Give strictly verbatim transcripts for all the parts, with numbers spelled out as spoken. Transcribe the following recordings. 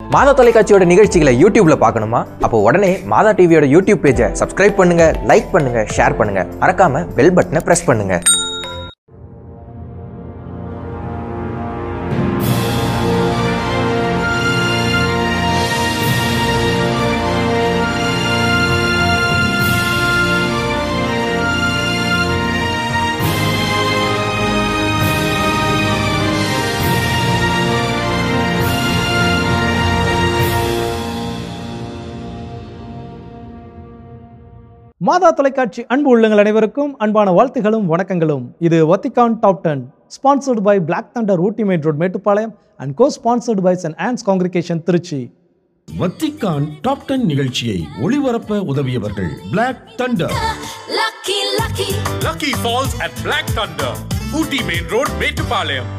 மாதா தொலைக்காட்சியோட நிகழ்ச்சிகளை யூடியூப்ல பார்க்கணுமா? அப்போ உடனே மாதா டிவியோட யூடியூப் பேஜை சப்ஸ்கிரைப் பண்ணுங்க, லைக் பண்ணுங்க, ஷேர் பண்ணுங்க. மறக்காம பெல் பட்டனை பிரஸ் பண்ணுங்க. மாதா தொலைக்காட்சி அன்பு உள்ளங்கள் அனைவருக்கும் அன்பான வாழ்த்துகளும் வணக்கங்களும். இது Vatican top ten, sponsored by Black Thunder Ooty main road Mettupalayam and co sponsored by saint Anne's congregation Trichy. Vatican top ten நிகழ்ச்சியை ஒளிபரப்ப உதவியவர்கள் Black Thunder. Lucky, lucky, Lucky Falls at Black Thunder, Ooty Main Road, Mettupalayam.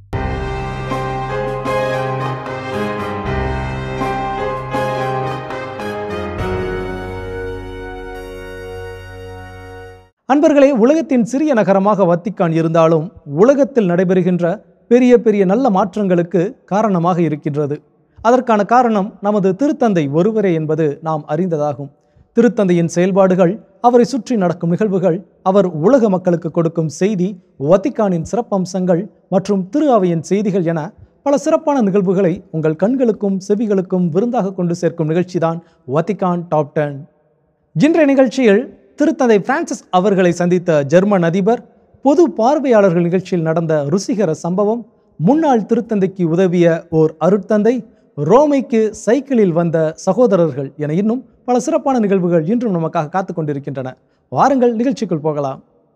அன்பர்களே, உலகத்தின் சிறிய நகரமாக Vatican இருந்தாலும் உலகத்தில் நடைபெறுகின்ற பெரிய பெரிய நல்ல மாற்றங்களுக்கு காரணமாக இருக்கின்றது. அதற்கான காரணம் நமது திருத்தந்தை ஒருவரே என்பது நாம் அறிந்ததாகும். திருத்தந்தையின் செயல்பாடுகள், அவரை சுற்றி நடக்கும் நிகழ்வுகள், அவர் உலக மக்களுக்கு கொடுக்கும் செய்தி, வத்திக்கானின் சிறப்பம்சங்கள் மற்றும் திரு அவையின் செய்திகள் என பல சிறப்பான நிகழ்வுகளை உங்கள் கண்களுக்கும் செவிகளுக்கும் விருந்தாக கொண்டு சேர்க்கும் நிகழ்ச்சிதான் வத்திகான் டாப் டென். இன்றைய நிகழ்ச்சியில் திருத்தந்தை பிரான்சிஸ் அவர்களை சந்தித்த ஜெர்மன் அதிபர், பொது பார்வையாளர்கள் நிகழ்ச்சியில் நடந்த ருசிகர சம்பவம், முன்னாள் திருத்தந்தைக்கு உதவிய ஓர் அருட்தந்தை, ரோமைக்கு சைக்கிளில் வந்த சகோதரர்கள் என இன்னும் பல சிறப்பான நிகழ்வுகள் இன்றும் நமக்காக காத்து கொண்டிருக்கின்றன. வாருங்கள் நிகழ்ச்சிக்குள் போகலாம்.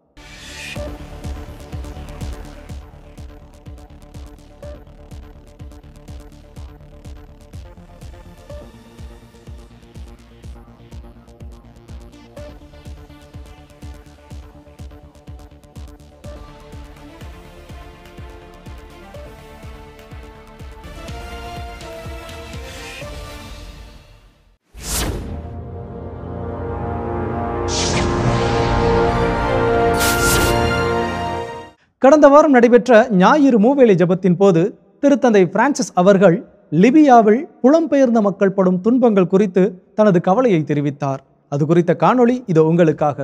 கடந்த வாரம் நடைபெற்ற ஞாயிறு மூவேளை ஜெபத்தின் போது திருத்தந்தை பிரான்சிஸ் அவர்கள் லிபியாவில் புலம்பெயர்ந்த மக்கள் படும் துன்பங்கள் குறித்து தனது கவலையை தெரிவித்தார். அது குறித்த காணொளி இது உங்களுக்காக.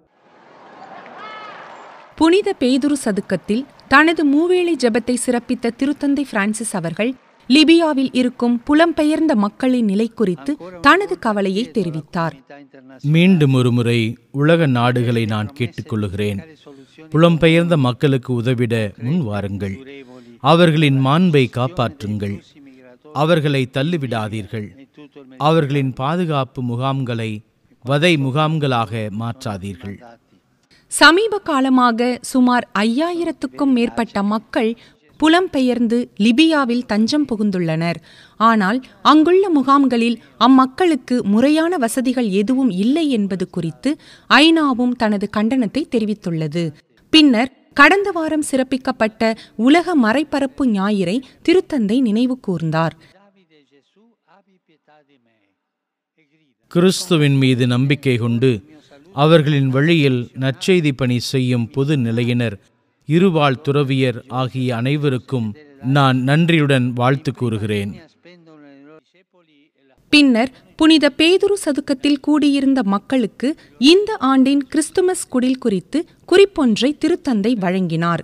புனித பேதுரு சதுக்கத்தில் தனது மூவேளை ஜெபத்தை சிறப்பித்த திருத்தந்தை பிரான்சிஸ் அவர்கள் லிபியாவில் இருக்கும் புலம்பெயர்ந்த மக்களின் நிலை குறித்து தனது கவலையை தெரிவித்தார். மீண்டும் ஒரு முறை உலக நாடுகளை நான் கேட்டுக்கொள்கிறேன். புலம்பெயர்ந்த மக்களுக்கு உதவிட முன் வாருங்கள். அவர்களின் மாண்பை காப்பாற்றுங்கள். அவர்களை தள்ளிவிடாதீர்கள். அவர்களின் பாதுகாப்பு முகாம்களை வதை முகாம்களாக மாற்றாதீர்கள். சமீப காலமாக சுமார் ஐயாயிரத்துக்கும் மேற்பட்ட மக்கள் புலம்பெயர்ந்து லிபியாவில் தஞ்சம் புகுந்துள்ளனர். ஆனால் அங்குள்ள முகாம்களில் அம்மக்களுக்கு முறையான வசதிகள் எதுவும் இல்லை என்பது குறித்து ஐநாவும் தனது கண்டனத்தை தெரிவித்துள்ளது. பின்னர் கடந்த வாரம் சிறப்பிக்கப்பட்ட உலக மறைபரப்பு ஞாயிறை திருத்தந்தை நினைவு கூர்ந்தார். கிறிஸ்துவின் மீது நம்பிக்கை கொண்டு அவர்களின் வழியில் நற்செய்தி பணி செய்யும் பொது நிலையினர், இருவாழ் துறவியர் ஆகிய அனைவருக்கும் நான் நன்றியுடன் வாழ்த்து கூறுகிறேன். பின்னர் புனித பேதுரு சதுக்கத்தில் கூடியிருந்த மக்களுக்கு இந்த ஆண்டின் கிறிஸ்துமஸ் குடில் குறித்து குறிப்பொன்றை திருத்தந்தை வழங்கினார்.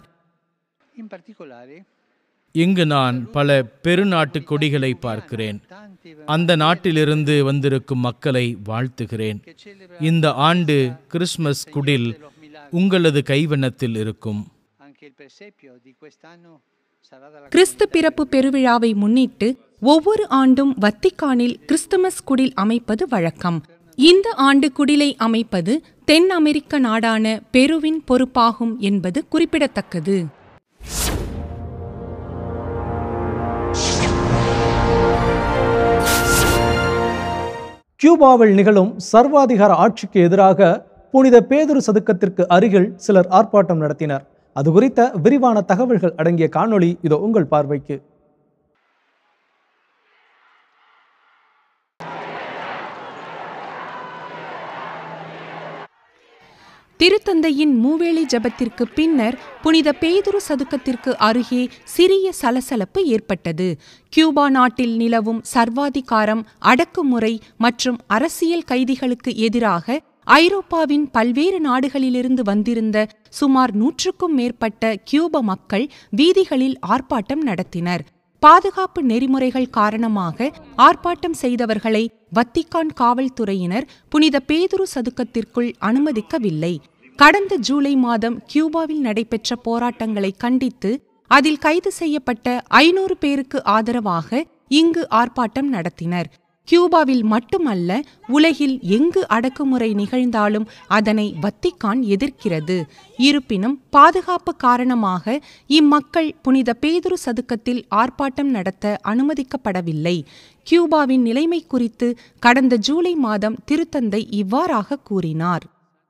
இங்கு நான் பல பெருநாட்டு கொடிகளை பார்க்கிறேன். அந்த நாட்டிலிருந்து வந்திருக்கும் மக்களை வாழ்த்துகிறேன். இந்த ஆண்டு கிறிஸ்துமஸ் குடில் உங்களது கைவண்ணத்தில் இருக்கும். கிறிஸ்து பிறப்பு பெருவிழாவை முன்னிட்டு ஒவ்வொரு ஆண்டும் வத்திக்கானில் கிறிஸ்துமஸ் குடில் அமைப்பது வழக்கம். இந்த ஆண்டு குடிலை அமைப்பது தென் அமெரிக்க நாடான பெருவின் பொறுப்பாகும் என்பது குறிப்பிடத்தக்கது. கியூபாவில் நிகழும் சர்வாதிகார ஆட்சிக்கு எதிராக புனித பேதுரு சதுக்கத்திற்கு அருகில் சிலர் ஆர்ப்பாட்டம் நடத்தினர். அது குறித்த விரிவான தகவல்கள் அடங்கிய காணொளி இதோ உங்கள் பார்வைக்கு. திருத்தந்தையின் மூவேளை ஜெபத்திற்கு பின்னர் புனித பேதுரு சதுக்கத்திற்கு அருகே சிறிய சலசலப்பு ஏற்பட்டது. கியூபா நாட்டில் நிலவும் சர்வாதிகாரம், அடக்குமுறை மற்றும் அரசியல் கைதிகளுக்கு எதிராக ஐரோப்பாவின் பல்வேறு நாடுகளிலிருந்து வந்திருந்த சுமார் நூற்றுக்கும் மேற்பட்ட கியூப மக்கள் வீதிகளில் ஆர்ப்பாட்டம் நடத்தினர். பாதுகாப்பு நெறிமுறைகள் காரணமாக ஆர்ப்பாட்டம் செய்தவர்களை வத்திக்கான் காவல்துறையினர் புனித பேதுரு சதுக்கத்திற்குள் அனுமதிக்கவில்லை. கடந்த ஜூலை மாதம் கியூபாவில் நடைபெற்ற போராட்டங்களை கண்டித்து அதில் கைது செய்யப்பட்ட ஐநூறு பேருக்கு ஆதரவாக இங்கு ஆர்ப்பாட்டம் நடத்தினர். கியூபாவில் மட்டுமல்ல, உலகில் எங்கு அடக்குமுறை நிகழ்ந்தாலும் அதனை வத்திக்கான் எதிர்க்கிறது. இருப்பினும் பாதுகாப்பு காரணமாக இம்மக்கள் புனித பேதுரு சதுக்கத்தில் ஆர்ப்பாட்டம் நடத்த அனுமதிக்கப்படவில்லை. கியூபாவின் நிலைமை குறித்து கடந்த ஜூலை மாதம் திருத்தந்தை இவ்வாறாக கூறினார்.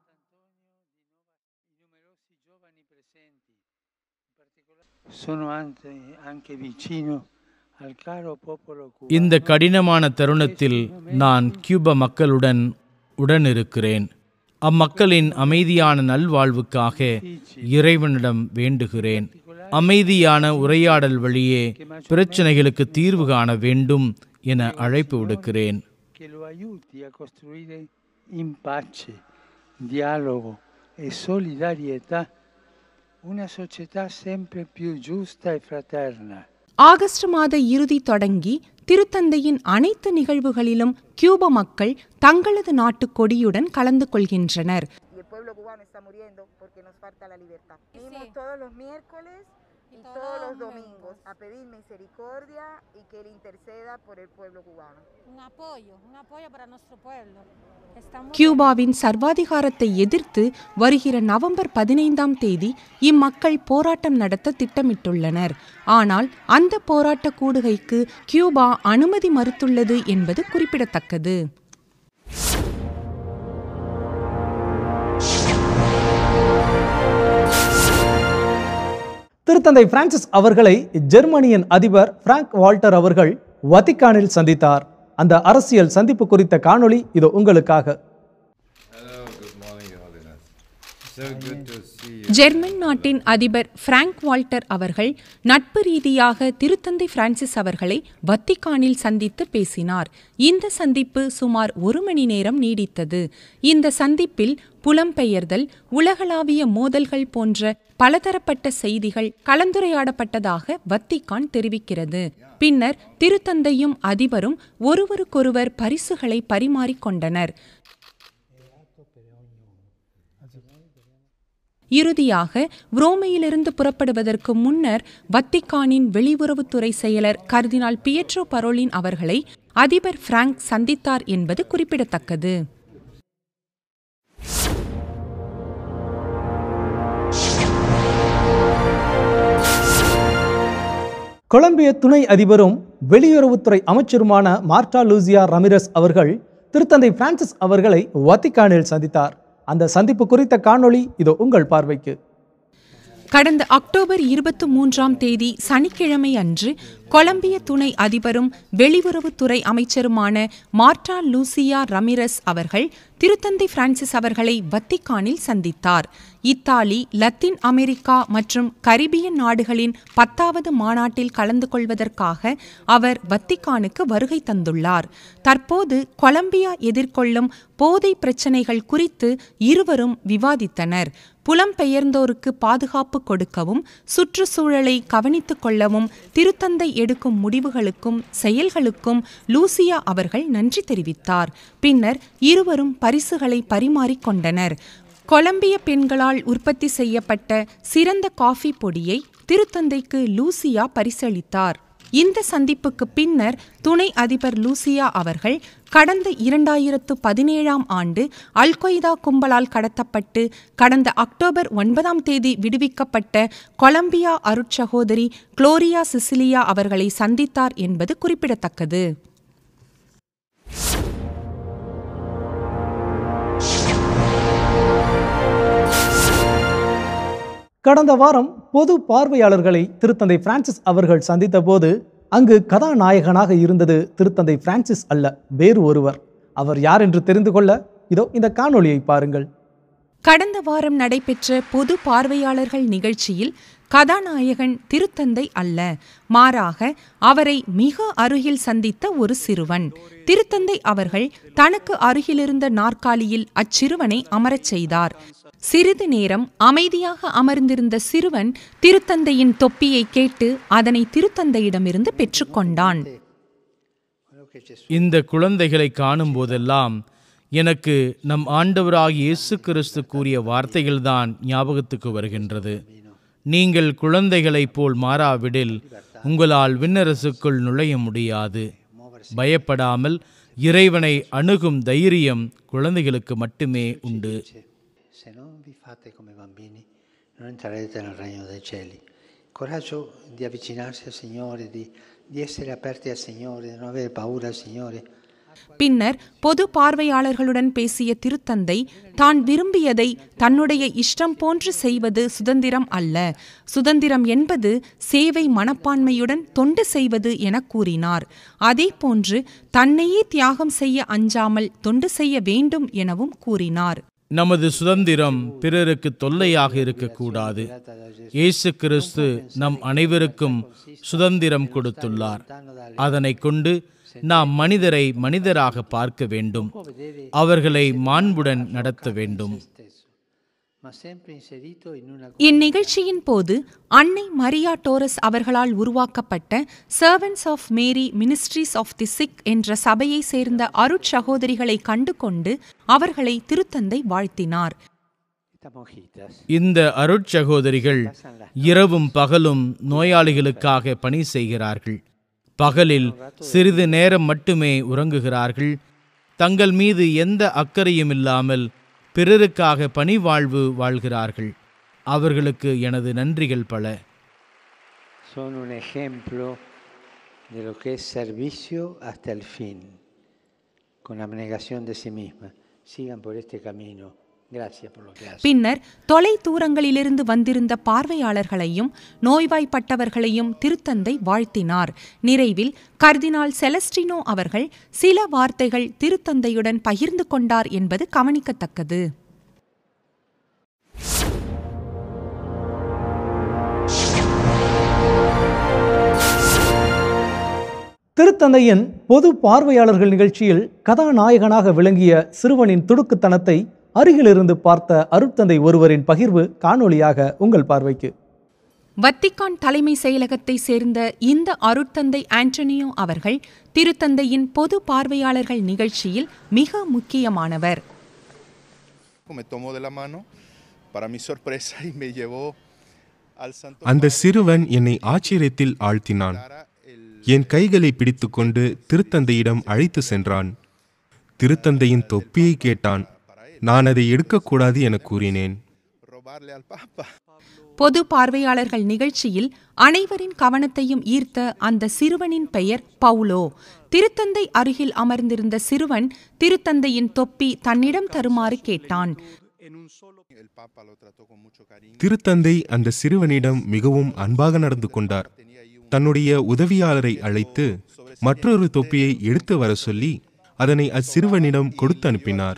இந்த கடினமான தருணத்தில் நான் கியூப மக்களுடன் உடனிருக்கிறேன். அம்மக்களின் அமைதியான நல்வாழ்வுக்காக இறைவனிடம் வேண்டுகிறேன். அமைதியான உரையாடல் வழியே பிரச்சனைகளுக்கு தீர்வு காண வேண்டும் என அழைப்பு விடுக்கிறேன். ஆகஸ்ட் மாத இறுதி தொடங்கி திருத்தந்தையின் அனைத்து நிகழ்வுகளிலும் கியூப மக்கள் தங்களது நாட்டு கொடியுடன் கலந்து கொள்கின்றனர். கியூபாவின் சர்வாதிகாரத்தை எதிர்த்து வருகிற நவம்பர் பதினைந்தாம் தேதி இம்மக்கள் போராட்டம் நடத்த திட்டமிட்டுள்ளனர். ஆனால் அந்த போராட்ட கூடுகைக்கு கியூபா அனுமதி மறுத்துள்ளது என்பது குறிப்பிடத்தக்கது. திருத்தந்தை பிரான்சிஸ் அவர்களை ஜெர்மனியின் அதிபர் பிராங்க் வால்டர் அவர்கள் வத்திக்கானில் சந்தித்தார். அந்த அரசியல் சந்திப்பு குறித்த காணொளி இதோ உங்களுக்காக. ஜெர்மன் நாட்டின் அதிபர் பிராங்க் வால்டர் அவர்கள் நட்பு ரீதியாக திருத்தந்தை பிரான்சிஸ் அவர்களை வத்திக்கானில் சந்தித்து பேசினார். இந்த சந்திப்பு சுமார் ஒரு மணி நேரம் நீடித்தது. இந்த சந்திப்பில் புலம்பெயர்தல், உலகளாவிய மோதல்கள் போன்ற பலதரப்பட்ட செய்திகள் கலந்துரையாடப்பட்டதாக வத்திக்கான் தெரிவிக்கிறது. பின்னர் திருத்தந்தையும் அதிபரும் ஒருவருக்கொருவர் பரிசுகளை பரிமாறிக்கொண்டனர். இறுதியாக ரோமையிலிருந்து புறப்படுவதற்கு முன்னர் வத்திக்கானின் வெளியுறவுத்துறை செயலர் கர்தினால் பியட்ரோ பரோலின் அவர்களை அதிபர் பிராங்க் சந்தித்தார் என்பது குறிப்பிடத்தக்கது. கொலம்பிய துணை அதிபரும் வெளியுறவுத்துறை அமைச்சருமான மார்டா லூசியா ரமிரஸ் அவர்கள் திருத்தந்தை பிரான்சிஸ் அவர்களை வத்திக்கானில் சந்தித்தார். அந்த சந்திப்பு குறித்த காணொளி இதோ உங்கள் பார்வைக்கு. கடந்த அக்டோபர் இருபத்தி மூன்றாம் தேதி சனிக்கிழமை அன்று கொலம்பிய துணை அதிபரும் வெளியுறவுத்துறை அமைச்சருமான மார்டா லூசியா ரமிரஸ் அவர்கள் திருத்தந்தை பிரான்சிஸ் அவர்களை வத்திக்கானில் சந்தித்தார். இத்தாலி, லத்தீன் அமெரிக்கா மற்றும் கரிபியன் நாடுகளின் பத்தாவது மாநாட்டில் கலந்து கொள்வதற்காக அவர் வத்திக்கானுக்கு வருகை தந்துள்ளார். தற்போது கொலம்பியா எதிர்கொள்ளும் போதை பிரச்சினைகள் குறித்து இருவரும் விவாதித்தனர். புலம்பெயர்ந்தோருக்கு பாதுகாப்பு கொடுக்கவும் சுற்றுச்சூழலை கவனித்துக் கொள்ளவும் திருத்தந்தை எடுக்கும் முடிவுகளுக்கும் செயல்களுக்கும் லூசியா அவர்கள் நன்றி தெரிவித்தார். பின்னர் இருவரும் பரிசுகளை பரிமாறிக்கொண்டனர். கொலம்பிய பெண்களால் உற்பத்தி செய்யப்பட்ட சிறந்த காஃபி பொடியை திருத்தந்தைக்கு லூசியா பரிசளித்தார். இந்த சந்திப்புக்கு பின்னர் துணை அதிபர் லூசியா அவர்கள் கடந்த இரண்டாயிரத்து பதினேழாம் ஆண்டு அல் கொய்தா கும்பலால் கடத்தப்பட்டு கடந்த அக்டோபர் ஒன்பதாம் தேதி விடுவிக்கப்பட்ட கொலம்பியா அருட்சகோதரி குளோரியா சிசிலியா அவர்களை சந்தித்தார் என்பது குறிப்பிடத்தக்கது. கடந்த வாரம் பொது பார்வையாளர்களை திருத்தந்தை பிரான்சிஸ் அவர்கள் சந்தித்த போது அங்கு கதாநாயகனாக இருந்தது திருத்தந்தை பிரான்சிஸ் அல்ல, வேறு ஒருவர். அவர் யார் என்று தெரிந்து கொள்ள இதோ இந்த காணொளியை பாருங்கள். கடந்த வாரம் நடைபெற்ற பொது பார்வையாளர்கள் நிகழ்ச்சியில் கதாநாயகன் திருத்தந்தை அல்ல, மாறாக அவரை மிக அருகில் சந்தித்த ஒரு சிறுவன். திருத்தந்தை அவர்கள் தனக்கு அருகிலிருந்த நாற்காலியில் அச்சிறுவனை அமரச் செய்தார். சிறிது நேரம் அமைதியாக அமர்ந்திருந்த சிறுவன் திருத்தந்தையின் தொப்பியை கேட்டு அதனை திருத்தந்தையிடமிருந்து பெற்றுக்கொண்டான். இந்த குழந்தைகளை காணும் போதெல்லாம் எனக்கு நம் ஆண்டவராகிய இயேசு கிறிஸ்து கூறிய வார்த்தைகள்தான் ஞாபகத்துக்கு வருகின்றது. நீங்கள் குழந்தைகளைப் போல் மாறாவிடில் உங்களால் விண்ணரசுக்குள் நுழைய முடியாது. பயப்படாமல் இறைவனை அணுகும் தைரியம் குழந்தைகளுக்கு மட்டுமே உண்டு. பின்னர் பொது பார்வையாளர்களுடன் பேசிய திருத்தந்தை தான் விரும்பியதை தன்னுடைய இஷ்டம் போன்று செய்வது சுதந்திரம் அல்ல, சுதந்திரம் என்பது சேவை மனப்பான்மையுடன் தொண்டு செய்வது என கூறினார். அதே போன்று தன்னையே தியாகம் செய்ய அஞ்சாமல் தொண்டு செய்ய வேண்டும் எனவும் கூறினார். நமது சுதந்திரம் பிறருக்கு தொல்லையாக இருக்கக்கூடாது. இயேசு கிறிஸ்து நம் அனைவருக்கும் சுதந்திரம் கொடுத்துள்ளார். அதனை கொண்டு நாம் மனிதரை மனிதராக பார்க்க வேண்டும், அவர்களை மாண்புடன் நடத்த வேண்டும். இந்நிகழ்ச்சியின் போது அன்னை மரியா டோரஸ் அவர்களால் உருவாக்கப்பட்ட servants of Mary ministries of the sick என்ற சபையை சேர்ந்த அருட்சகோதரிகளை கண்டு கொண்டு அவர்களை திருத்தந்தை வாழ்த்தினார். இந்த அருட்சகோதரிகள் இரவும் பகலும் நோயாளிகளுக்காக பணி செய்கிறார்கள். பகலில் சிறிது நேரம் மட்டுமே உறங்குகிறார்கள். தங்கள் மீது எந்த அக்கறையும் இல்லாமல் பிறருக்காக பணி வாழ்வு வாழ்கிறார்கள். அவர்களுக்கு எனது நன்றிகள் பல. Son un ejemplo de lo que es servicio hasta el fin, con abnegación de sí misma. Sigan por este camino. பின்னர் தொலை தூரங்களிலிருந்து வந்திருந்த பார்வையாளர்களையும் நோய்வாய்ப்பட்டவர்களையும் திருத்தந்தை வாழ்த்தினார். நிறைவில் கர்தினால் செலஸ்டினோ அவர்கள் சில வார்த்தைகள் திருத்தந்தையுடன் பகிர்ந்து கொண்டார் என்பது கவனிக்கத்தக்கது. திருத்தந்தையின் பொது பார்வையாளர்கள் நிகழ்ச்சியில் கதாநாயகனாக விளங்கிய சிறுவனின் துடுக்குத்தனத்தை அருகிலிருந்து பார்த்த அருட்தந்தை ஒருவரின் பகிர்வு காணொளியாக உங்கள் பார்வைக்கு. வத்திக்கான் தலைமை செயலகத்தை சேர்ந்த இந்த அருட்தந்தை ஆண்டனியோ அவர்கள் திருத்தந்தையின் பொது பார்வையாளர்கள் நிகழ்ச்சியில் மிக முக்கியமானவர். அந்த சிறுவன் என்னை ஆச்சரியத்தில் ஆழ்த்தினான். என் கைகளை பிடித்துக்கொண்டு திருத்தந்தையிடம் அழைத்து சென்றான். திருத்தந்தையின் தொப்பியை கேட்டான். நான் அதை எடுக்கக்கூடாது என கூறினேன். பொது பார்வையாளர்கள் நிகழ்ச்சியில் அனைவரின் கவனத்தையும் ஈர்த்த அந்த சிறுவனின் பெயர் பவுலோ. திருத்தந்தை அருகில் அமர்ந்திருந்த சிறுவன் திருத்தந்தையின் தொப்பி தன்னிடம் தருமாறு கேட்டான். திருத்தந்தை அந்த சிறுவனிடம் மிகவும் அன்பாக நடந்து கொண்டார். தன்னுடைய உதவியாளரை அழைத்து மற்றொரு தொப்பியை எடுத்து வர சொல்லி அதனை அச்சிறுவனிடம் கொடுத்து அனுப்பினார்.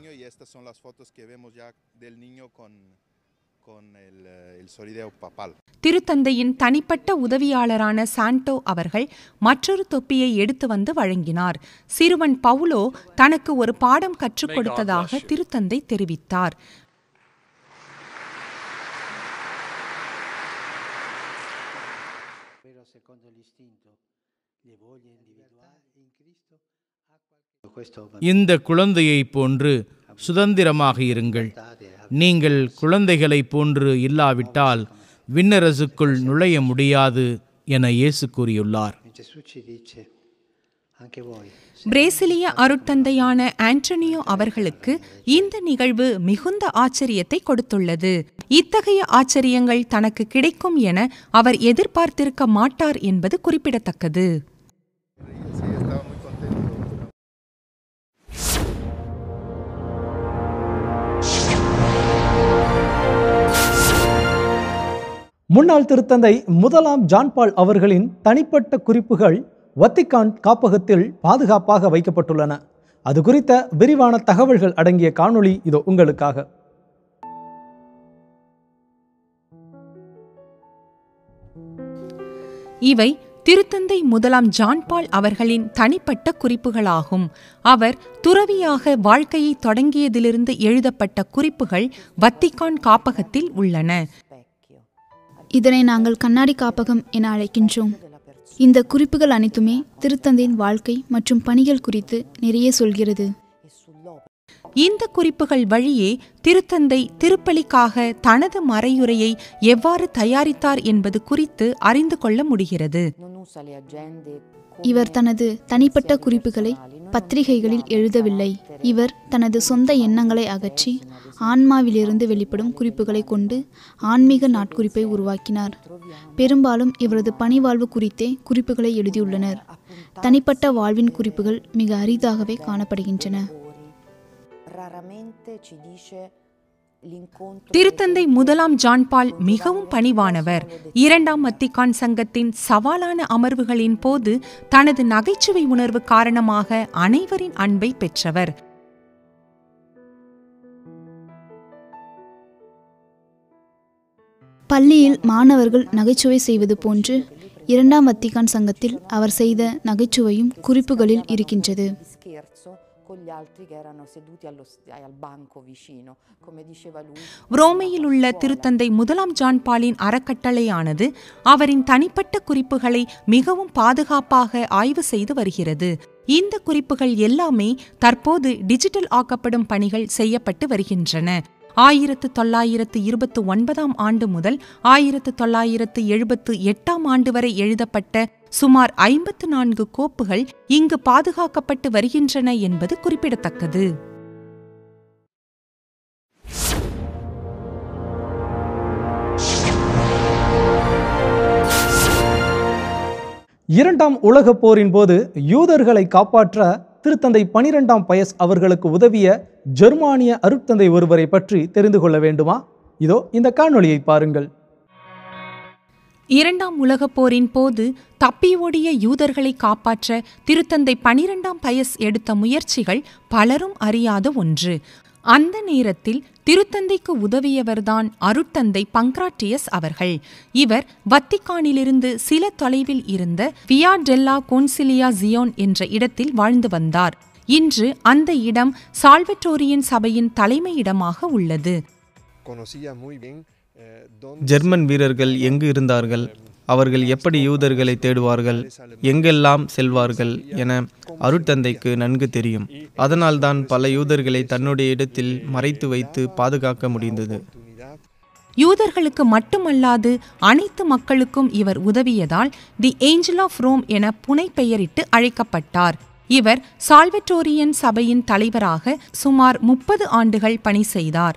திருத்தந்தையின் தனிப்பட்ட உதவியாளரான சாண்டோ அவர்கள் மற்றொரு தொப்பியை எடுத்து வந்து வழங்கினார். சிறுவன் பவுலோ தனக்கு ஒரு பாடம் கற்றுக் கொடுத்ததாக திருத்தந்தை தெரிவித்தார். இந்த குழந்தையைப் போன்று சுதந்திரமாக இருங்கள். நீங்கள் குழந்தைகளைப் போன்று இல்லாவிட்டால் விண்ணரசுக்குள் நுழைய முடியாது என இயேசு கூறியுள்ளார். பிரேசிலிய அருட்தந்தையான ஆண்டனியோ அவர்களுக்கு இந்த நிகழ்வு மிகுந்த ஆச்சரியத்தை கொடுத்துள்ளது. இத்தகைய ஆச்சரியங்கள் தனக்கு கிடைக்கும் என அவர் எதிர்பார்த்திருக்க மாட்டார் என்பது குறிப்பிடத்தக்கது. முன்னாள் திருத்தந்தை முதலாம் ஜான்பால் அவர்களின் தனிப்பட்ட குறிப்புகள் வத்திக்கான் காப்பகத்தில் பாதுகாப்பாக வைக்கப்பட்டுள்ளன. அது குறித்த விரிவான தகவல்கள் அடங்கிய காணொளி இதோ உங்களுக்காக. இவை திருத்தந்தை முதலாம் ஜான் பால் அவர்களின் தனிப்பட்ட குறிப்புகளாகும். அவர் துறவியாக வாழ்க்கையை தொடங்கியதிலிருந்து எழுதப்பட்ட குறிப்புகள் வத்திக்கான் காப்பகத்தில் உள்ளன. இதனை நாங்கள் கண்ணாடி காப்பகம் என அழைக்கின்றோம். இந்த குறிப்புகள் அனைத்துமே திருத்தந்தையின் வாழ்க்கை மற்றும் பணிகள் குறித்து நிறைய சொல்கிறது. இந்த குறிப்புகள் வழியே திருத்தந்தை திருப்பலிக்காக தனது மறையுரையை எவ்வாறு தயாரித்தார் என்பது குறித்து அறிந்து கொள்ள முடிகிறது. இவர் தனது தனிப்பட்ட குறிப்புகளை பத்திரிகைகளில் எழுதவில்லை. இவர் தனது சொந்த எண்ணங்களை அகற்றி ஆன்மாவிலிருந்து வெளிப்படும் குறிப்புகளை கொண்டு ஆன்மீக நாட்குறிப்பை உருவாக்கினார். பெரும்பாலும் இவரது பணிவாழ்வு குறித்தே குறிப்புகளை எழுதியுள்ளனர். தனிப்பட்ட வாழ்வின் குறிப்புகள் மிக அரிதாகவே காணப்படுகின்றன. திருத்தந்தை முதலாம் ஜான் பால் மிகவும் பணிவானவர். இரண்டாம் வத்திக்கான் சங்கத்தின் சவாலான அமர்வுகளின் போது தனது நகைச்சுவை உணர்வு காரணமாக அனைவரின் அன்பை பெற்றவர். பள்ளியில் மாணவர்கள் நகைச்சுவை செய்வது போன்று இரண்டாம் வத்திக்கான் சங்கத்தில் அவர் செய்த நகைச்சுவையும் குறிப்புகளில் இருக்கின்றது. ரோமையில் உள்ள திருத்தந்தை முதலாம் ஜான் பாலின் அறக்கட்டளையானது அவரின் தனிப்பட்ட குறிப்புகளை மிகவும் பாதுகாப்பாக ஆய்வு செய்து வருகிறது. இந்த குறிப்புகள் எல்லாமே தற்போது டிஜிட்டல் ஆக்கப்படும் பணிகள் செய்யப்பட்டு வருகின்றன. ஆயிரத்து தொள்ளாயிரத்து இருபத்தி ஒன்பதாம் ஆண்டு முதல் ஆயிரத்து தொள்ளாயிரத்து எழுபத்து எட்டாம் ஆண்டு வரை எழுதப்பட்ட சுமார் ஐம்பத்து நான்கு கோப்புகள் இங்கு பாதுகாக்கப்பட்டு வருகின்றன என்பது குறிப்பிடத்தக்கது. இரண்டாம் உலகப் போரின் போது யூதர்களை காப்பாற்ற திருத்தந்தை பனிரெண்டாம் பயஸ் அவர்களுக்கு உதவிய ஜெர்மானிய அருட்தந்தை ஒருவரை பற்றி தெரிந்து கொள்ள வேண்டுமா? இதோ இந்த காணொளியை பாருங்கள். இரண்டாம் உலகப் போரின் போது தப்பியோடிய யூதர்களை காப்பாற்ற திருத்தந்தை பனிரெண்டாம் பயஸ் எடுத்த முயற்சிகள் பலரும் அறியாத ஒன்று. அந்த நேரத்தில் திருத்தந்தைக்கு உதவியவர்தான் அருட்தந்தை பங்க்ராட்டியஸ் அவர்கள். இவர் வத்திக்கானிலிருந்து சில தொலைவில் இருந்த வியா டெல்லா கோன்சிலியா ஜியோன் என்ற இடத்தில் வாழ்ந்து வந்தார். இன்று அந்த இடம் சால்வட்டோரியன் சபையின் தலைமையிடமாக உள்ளது. ஜெர்மன் வீரர்கள் எங்கு இருந்தார்கள், அவர்கள் எப்படி யூதர்களை தேடுவார்கள், எங்கெல்லாம் செல்வார்கள் என அருட்தந்தைக்கு நன்கு தெரியும். அதனால்தான் பல யூதர்களை தன்னுடைய இடத்தில் மறைத்து வைத்து பாதுகாக்க முடிந்தது. யூதர்களுக்கு மட்டுமல்லாது அனைத்து மக்களுக்கும் இவர் உதவியதால் தி ஏஞ்சல் ஆஃப் ரோம் என புனைப்பெயரிட்டு அழைக்கப்பட்டார். இவர் சால்வட்டோரியன் சபையின் தலைவராக சுமார் முப்பது ஆண்டுகள் பணி செய்தார்.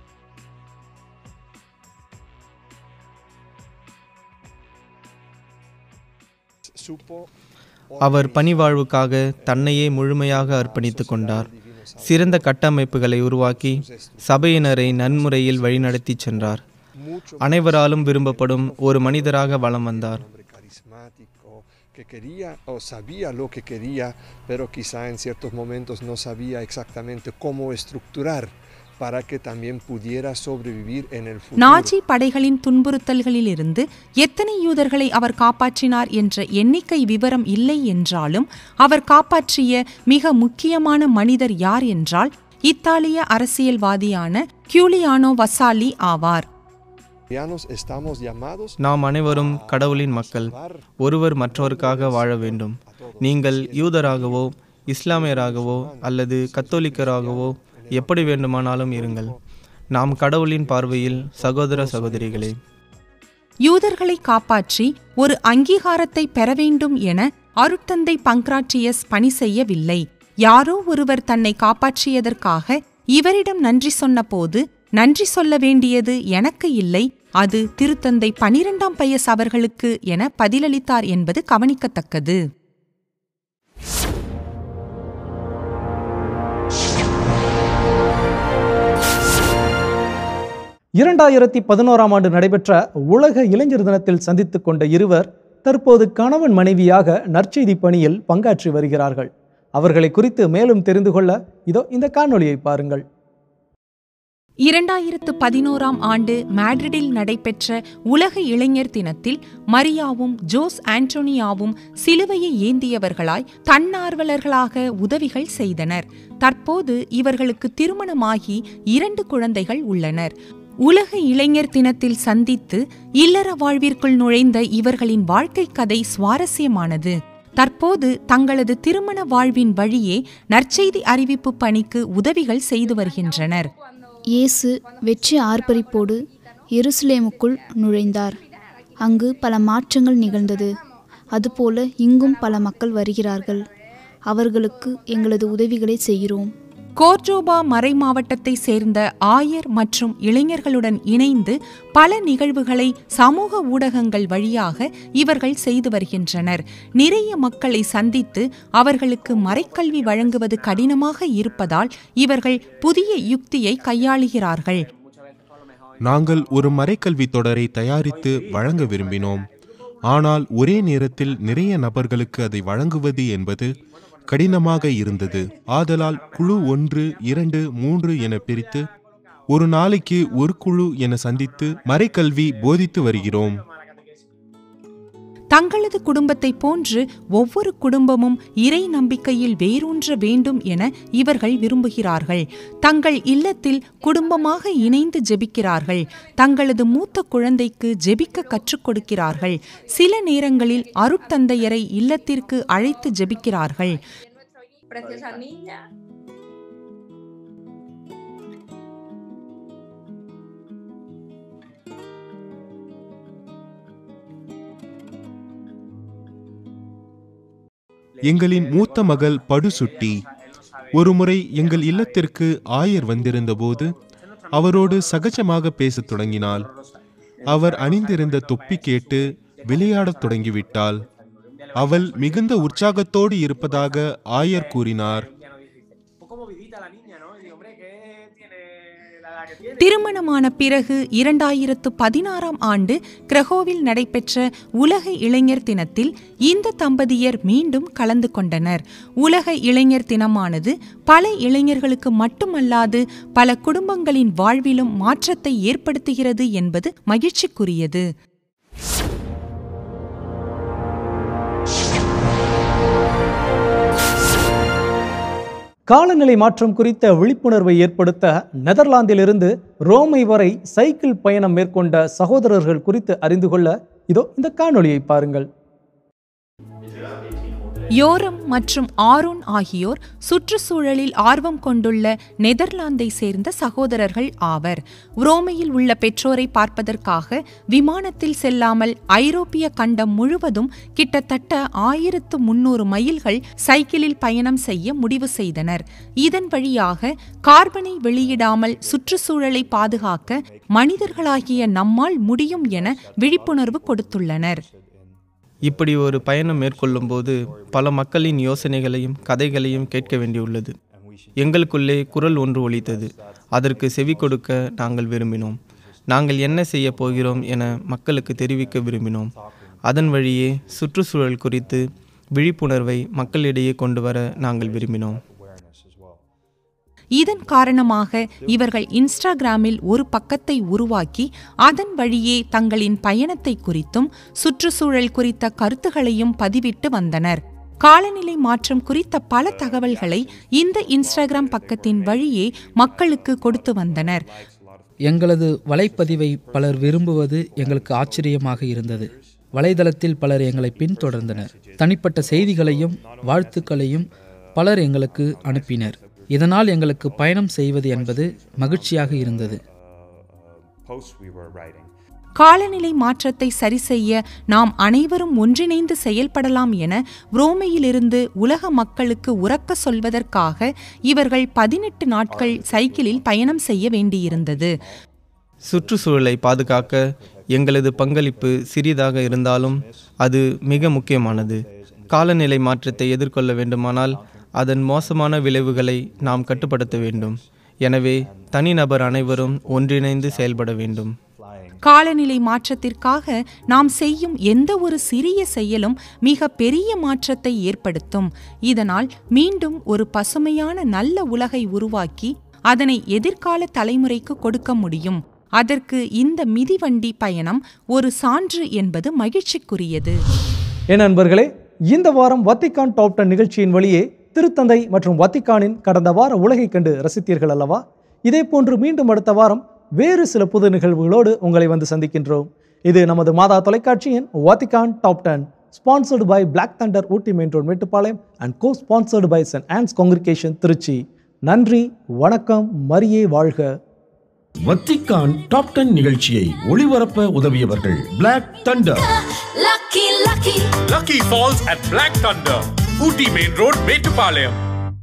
அவர் பணிவாழ்வுக்காக தன்னையே முழுமையாக அர்ப்பணித்துக் கொண்டார். சிறந்த கட்டமைப்புகளை உருவாக்கி சபையினரை நன்முறையில் வழிநடத்தி சென்றார். அனைவராலும் விரும்பப்படும் ஒரு மனிதராக வலம் வந்தார். que quería o sabía lo que quería, pero quizá en ciertos momentos no sabía exactamente cómo estructurar para que también pudiera sobrevivir en el futuro. நாஜி படைகளின் துன்புறுத்தல்களிலிருந்து எத்தனை யூதர்களை அவர் காப்பாற்றினார் என்ற எண்ணிக்கை விவரம் இல்லை என்றாலும் அவர் காப்பாற்றிய மிக முக்கியமான மனிதர் யார் என்றால் இத்தாலிய அரசியல்வாதியான கியூலியானோ வசாலி ஆவார். நாம் அனைவரும் கடவுளின் மக்கள். ஒருவர் மற்றவருக்காக வாழ வேண்டும். நீங்கள் யூதராகவோ இஸ்லாமியராகவோ அல்லது கத்தோலிக்கராகவோ எப்படி வேண்டுமானாலும் இருங்கள். நாம் கடவுளின் பார்வையில் சகோதர சகோதரிகளே. யூதர்களை காப்பாற்றி ஒரு அங்கீகாரத்தை பெற வேண்டும் என அருட்தந்தை பங்க்ராட்டியஸ் பணி செய்யவில்லை. யாரோ ஒருவர் தன்னை காப்பாற்றியதற்காக இவரிடம் நன்றி சொன்னபோது நன்றி சொல்ல வேண்டியது எனக்கு இல்லை, அது திருத்தந்தை பனிரெண்டாம் பயஸ் அவர்களுக்கு என பதிலளித்தார் என்பது கவனிக்கத்தக்கது. இரண்டாயிரத்தி பதினோராம் ஆண்டு நடைபெற்ற உலக இளைஞர் தினத்தில் சந்தித்துக் கொண்ட இருவர் தற்போது கணவன் மனைவியாக நற்செய்தி பணியில் பங்காற்றி வருகிறார்கள். அவர்களை குறித்து மேலும் தெரிந்து கொள்ள இதோ இந்த காணொளியை பாருங்கள். இரண்டாயிரத்து பதினோராம் ஆண்டு மேட்ரிடில் நடைபெற்ற உலக இளைஞர் தினத்தில் மரியாவும் ஜோஸ் ஆண்டோனியாவும் சிலுவையை ஏந்தியவர்களாய் தன்னார்வலர்களாக உதவிகள் செய்தனர். தற்போது இவர்களுக்கு திருமணமாகி இரண்டு குழந்தைகள் உள்ளனர். உலக இளைஞர் தினத்தில் சந்தித்து இல்லற வாழ்விற்குள் நுழைந்த இவர்களின் வாழ்க்கை கதை சுவாரஸ்யமானது. தற்போது தங்களது திருமண வாழ்வின் வழியே நற்செய்தி அறிவிப்பு பணிக்கு உதவிகள் செய்து வருகின்றனர். இயேசு வெற்றி ஆர்ப்பரிப்போடு எருசலேமுக்குள் நுழைந்தார். அங்கு பல மாற்றங்கள் நிகழ்ந்தது. அதுபோல இங்கும் பல மக்கள் வருகிறார்கள். அவர்களுக்கு எங்களது உதவிகளை செய்கிறோம். கோர்டோபா மறை மாவட்டத்தை சேர்ந்த ஆயர் மற்றும் இளைஞர்களுடன் இணைந்து பல நிகழ்வுகளை சமூக ஊடகங்கள் வழியாக இவர்கள் செய்து வருகின்றனர். நிறைய மக்களை சந்தித்து அவர்களுக்கு மறைக்கல்வி வழங்குவது கடினமாக இருப்பதால் இவர்கள் புதிய யுக்தியை கையாளுகிறார்கள். நாங்கள் ஒரு மறைக்கல்வி தொடரை தயாரித்து வழங்க விரும்பினோம். ஆனால் ஒரே நேரத்தில் நிறைய நபர்களுக்கு அதை வழங்குவது என்பது கடினமாக இருந்தது. ஆதலால் குழு ஒன்று, இரண்டு, மூன்று என பிரித்து ஒரு நாளைக்கு ஒரு குழு என சந்தித்து மறைக்கல்வி போதித்து வருகிறோம். தங்களது குடும்பத்தை போன்று ஒவ்வொரு குடும்பமும் இறை நம்பிக்கையில் வேரூன்ற வேண்டும் என இவர்கள் விரும்புகிறார்கள். தங்கள் இல்லத்தில் குடும்பமாக இணைந்து ஜெபிக்கிறார்கள். தங்களது மூத்த குழந்தைக்கு ஜெபிக்க கற்றுக் கொடுக்கிறார்கள். சில நேரங்களில் அருட்தந்தையரை இல்லத்திற்கு அழைத்து ஜெபிக்கிறார்கள். எங்களின் மூத்த மகள் படுசுட்டி ஒருமுறை எங்கள் இல்லத்திற்கு ஆயர் வந்திருந்த போது அவரோடு சகஜமாக பேசத் தொடங்கினாள். அவர் அணிந்திருந்த தொப்பி கேட்டு விளையாடத் தொடங்கிவிட்டாள். அவள் மிகுந்த உற்சாகத்தோடு இருப்பதாக ஆயர் கூறினார். திருமணமான பிறகு இரண்டாயிரத்து பதினாறாம் ஆண்டு கிரகோவில் நடைபெற்ற உலக இளைஞர் தினத்தில் இந்த தம்பதியர் மீண்டும் கலந்து கொண்டனர். உலக இளைஞர் தினமானது பல இளைஞர்களுக்கு மட்டுமல்லாது பல குடும்பங்களின் வாழ்விலும் மாற்றத்தை ஏற்படுத்துகிறது என்பது மகிழ்ச்சிக்குரியது. காலநிலை மாற்றம் குறித்த விழிப்புணர்வை ஏற்படுத்த நெதர்லாந்திலிருந்து ரோமை வரை சைக்கிள் பயணம் மேற்கொண்ட சகோதரர்கள் குறித்து அறிந்து கொள்ள இதோ இந்த காணொளியை பாருங்கள். யோரம் மற்றும் ஆரோன் ஆகியோர் சுற்றுச்சூழலில் ஆர்வம் கொண்டுள்ள நெதர்லாந்தை சேர்ந்த சகோதரர்கள் ஆவர். ரோமையில் உள்ள பெற்றோரை பார்ப்பதற்காக விமானத்தில் செல்லாமல் ஐரோப்பிய கண்டம் முழுவதும் கிட்டத்தட்ட ஆயிரத்து முன்னூறு மைல்கள் சைக்கிளில் பயணம் செய்ய முடிவு செய்தனர். இதன் வழியாக கார்பனை வெளியிடாமல் சுற்றுச்சூழலை பாதுகாக்க மனிதர்களாகிய நம்மால் முடியும் என விழிப்புணர்வு கொடுத்துள்ளனர். இப்படி ஒரு பயணம் மேற்கொள்ளும் போது பல மக்களின் யோசனைகளையும் கதைகளையும் கேட்க வேண்டியுள்ளது. எங்களுக்குள்ளே குரல் ஒன்று ஒலித்தது. அதற்கு செவி கொடுக்க நாங்கள் விரும்பினோம். நாங்கள் என்ன செய்ய போகிறோம் என மக்களுக்கு தெரிவிக்க விரும்பினோம். அதன் வழியே சுற்றுச்சூழல் குறித்து விழிப்புணர்வை மக்களிடையே கொண்டு வர நாங்கள் விரும்பினோம். இதன் காரணமாக இவர்கள் இன்ஸ்டாகிராமில் ஒரு பக்கத்தை உருவாக்கி அதன் வழியே தங்களின் பயணத்தை குறித்தும் சுற்றுச்சூழல் குறித்த கருத்துகளையும் பதிவிட்டு வந்தனர். காலநிலை மாற்றம் குறித்த பல தகவல்களை இந்த இன்ஸ்டாகிராம் பக்கத்தின் வழியே மக்களுக்கு கொடுத்து வந்தனர். எங்களது வலைப்பதிவை பலர் விரும்புவது எங்களுக்கு ஆச்சரியமாக இருந்தது. வலைதளத்தில் பலர் எங்களை பின்தொடர்ந்தனர். தனிப்பட்ட செய்திகளையும் வாழ்த்துக்களையும் பலர் எங்களுக்கு அனுப்பினர். இதனால் எங்களுக்கு பயணம் செய்வது என்பது மகிழ்ச்சியாக இருந்தது. காலநிலை மாற்றத்தை சரி செய்ய நாம் அனைவரும் ஒன்றிணைந்து செயல்படலாம் என ரோமையிலிருந்து உலக மக்களுக்கு உரக்க சொல்வதற்காக இவர்கள் பதினெட்டு நாட்கள் சைக்கிளில் பயணம் செய்ய வேண்டியிருந்தது. சுற்றுச்சூழலை பாதுகாக்க எங்களது பங்களிப்பு சிறிதாக இருந்தாலும் அது மிக முக்கியமானது. காலநிலை மாற்றத்தை எதிர்கொள்ள வேண்டுமானால் அதன் மோசமான விளைவுகளை நாம் கட்டுப்படுத்த வேண்டும். எனவே தனிநபர் அனைவரும் ஒன்றிணைந்து செயல்பட வேண்டும். காலநிலை மாற்றத்திற்காக நாம் செய்யும் எந்த ஒரு சிறிய செயலும் மிக பெரிய மாற்றத்தை ஏற்படுத்தும். இதனால் மீண்டும் ஒரு பசுமையான நல்ல உலகை உருவாக்கி அதனை எதிர்கால தலைமுறைக்கு கொடுக்க முடியும். அதற்கு இந்த மிதிவண்டி பயணம் ஒரு சான்று என்பது மகிழ்ச்சிக்குரியது. என் நண்பர்களே, இந்த வாரம் வத்திக்கான் டாப் டென் நிகழ்ச்சியின் வழியே திருத்தந்தை மற்றும் வத்திக்கானின் கடந்த வார உலகை கண்டு ரசித்தீர்கள் அல்லவா? இதே போன்று மீண்டும் அடுத்த வாரம் வேறு சில புது நிகழ்வுகளோடு உங்களை வந்து சந்திக்கின்றோம். இது நமது மாதா தொலைக்காட்சியின் Vatican top ten, sponsored by Black Thunder Ooty main road Mettupalayam and co sponsored by saint Anne's congregation Trichy. நன்றி, வணக்கம், மரியே வாழ்க. வத்திக்கான் டாப் டென் நிகழ்ச்சியை ஒளிபரப்ப உதவியவர்கள் Black Thunder. Lucky, lucky. Lucky Falls at Black Thunder, Ooty Main Road, Metupalayam.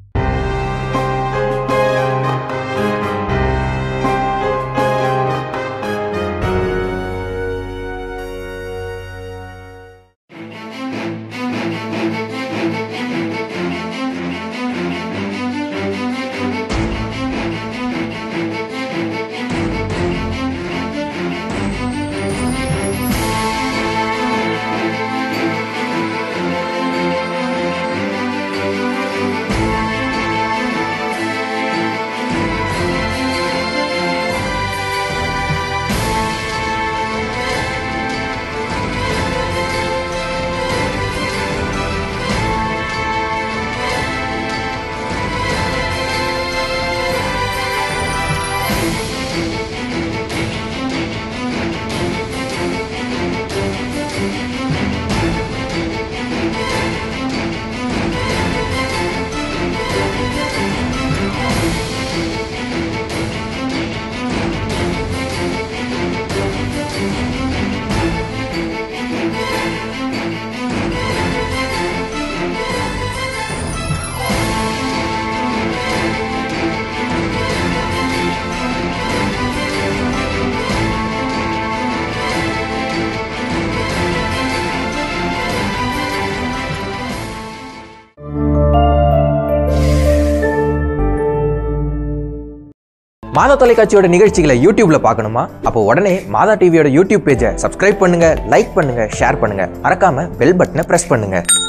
மாதா தொலைக்காட்சியோட நிகழ்ச்சிகளை யூடியூப்ல பார்க்கணுமா? அப்போ உடனே மாதா டிவியோட யூடியூப் பேஜை சப்ஸ்கிரைப் பண்ணுங்க, லைக் பண்ணுங்க, ஷேர் பண்ணுங்க. மறக்காம பெல் பட்டனை பிரஸ் பண்ணுங்க.